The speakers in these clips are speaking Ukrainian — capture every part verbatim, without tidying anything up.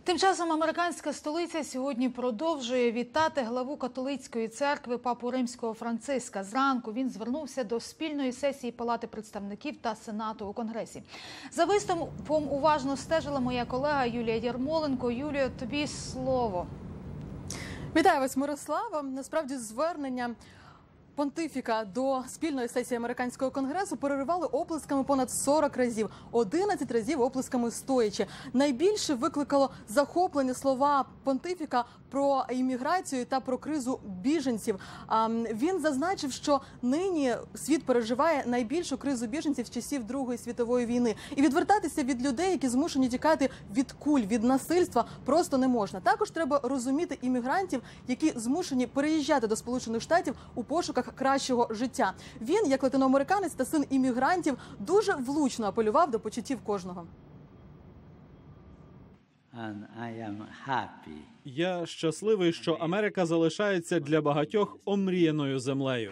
Тим часом американська столиця сьогодні продовжує вітати главу католицької церкви папу Римського Франциска. Зранку він звернувся до спільної сесії Палати представників та Сенату у Конгресі. За виступом уважно стежила моя колега Юлія Ярмоленко. Юлія, тобі слово. Вітаю вас, Мирослава. Насправді звернення понтифіка до спільної сесії американського конгресу переривали оплесками понад сорок разів, одинадцять разів оплесками стоячи. Найбільше викликало захоплення слова понтифіка про імміграцію та про кризу біженців. Він зазначив, що нині світ переживає найбільшу кризу біженців з часів Другої світової війни. І відвертатися від людей, які змушені тікати від куль, від насильства, просто не можна. Також треба розуміти іммігрантів, які змушені переїжджати до Сполучених Штатів у пошуках кращого життя. Він, як латиноамериканець та син іммігрантів, дуже влучно апелював до почуттів кожного. Я щасливий, що Америка залишається для багатьох омріяною землею.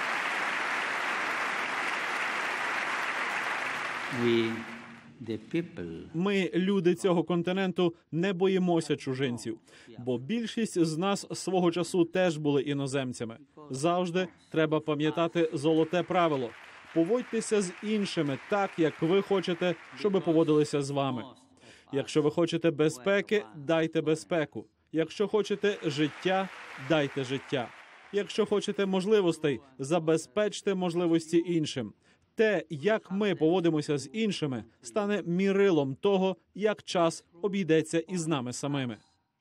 Ми, люди цього континенту, не боїмося чужинців, бо більшість з нас свого часу теж були іноземцями. Завжди треба пам'ятати золоте правило – поводьтеся з іншими так, як ви хочете, щоби поводилися з вами. Якщо ви хочете безпеки, дайте безпеку. Якщо хочете життя, дайте життя. Якщо хочете можливостей, забезпечте можливості іншим. Те, як ми поводимося з іншими, стане мірилом того, як час обійдеться із нами самими.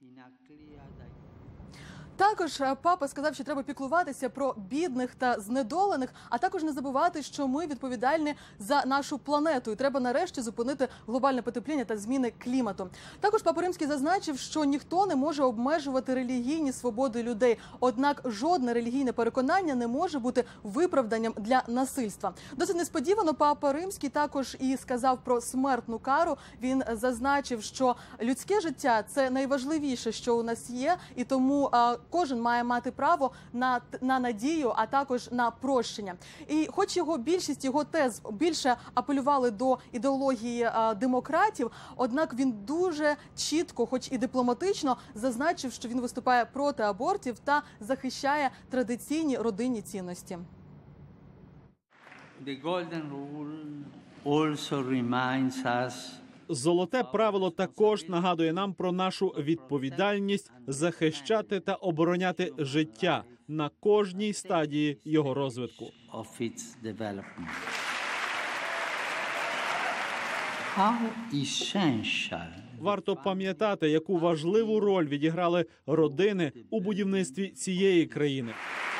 Також папа сказав, що треба піклуватися про бідних та знедолених, а також не забувати, що ми відповідальні за нашу планету і треба нарешті зупинити глобальне потепління та зміни клімату. Також папа Римський зазначив, що ніхто не може обмежувати релігійні свободи людей, однак жодне релігійне переконання не може бути виправданням для насильства. Досить несподівано папа Римський також і сказав про смертну кару. Він зазначив, що людське життя – це найважливіше, що у нас є, і тому кожен має мати право на, на надію, а також на прощення. І хоч його більшість його тез більше апелювали до ідеології а, демократів, однак він дуже чітко, хоч і дипломатично, зазначив, що він виступає проти абортів та захищає традиційні родинні цінності. The golden rule also reminds us Золоте правило також нагадує нам про нашу відповідальність захищати та обороняти життя на кожній стадії його розвитку. Варто пам'ятати, яку важливу роль відіграли родини у будівництві цієї країни.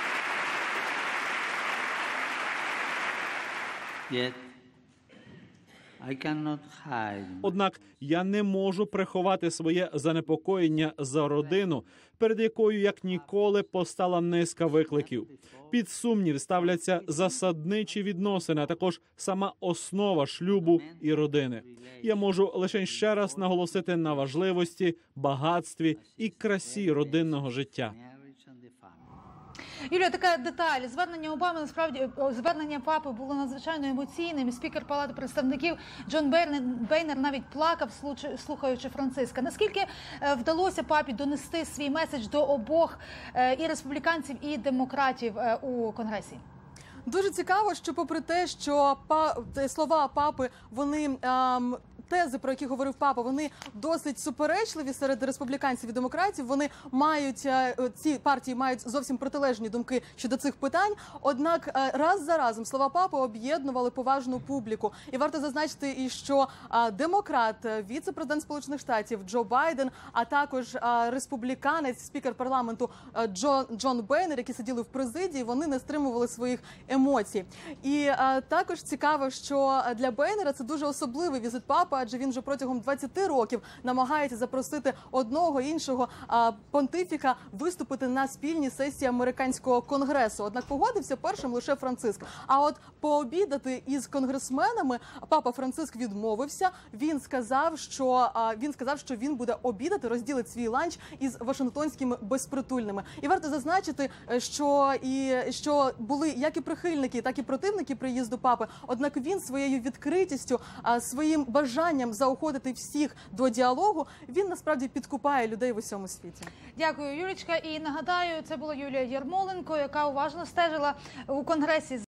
Однак я не можу приховати своє занепокоєння за родину, перед якою як ніколи постала низка викликів. Під сумнів ставляться засадничі відносини, а також сама основа шлюбу і родини. Я можу лише ще раз наголосити на важливості, багатстві і красі родинного життя. Юлія, така деталь. Звернення Обами, насправді, звернення папи було надзвичайно емоційним. Спікер Палати представників Джон Бейнер навіть плакав, слухаючи Франциска. Наскільки вдалося папі донести свій меседж до обох і республіканців, і демократів у Конгресі? Дуже цікаво, що попри те, що па... слова папи, вони... Ем... тези, про які говорив папа, вони досить суперечливі серед республіканців і демократів. Вони мають, ці партії мають зовсім протилежні думки щодо цих питань. Однак раз за разом слова папи об'єднували поважну публіку. І варто зазначити, і що демократ, віце-президент Сполучених Штатів Джо Байден, а також республіканець, спікер парламенту Джон, Джон Бейнер, які сиділи в президії, вони не стримували своїх емоцій. І також цікаво, що для Бейнера це дуже особливий візит папи, адже він вже протягом двадцяти років намагається запросити одного іншого а, понтифіка виступити на спільній сесії американського конгресу. Однак погодився першим лише Франциск. А от пообідати із конгресменами папа Франциск відмовився. Він сказав, що а, він сказав, що він буде обідати, розділить свій ланч із вашингтонськими безпритульними. І варто зазначити, що і що були як і прихильники, так і противники приїзду папи. Однак він своєю відкритістю, а, своїм бажанням бажанням заохотити всіх до діалогу, він насправді підкупає людей в усьому світі. Дякую, Юлічка. І нагадаю, це була Юлія Єрмоленко, яка уважно стежила у Конгресі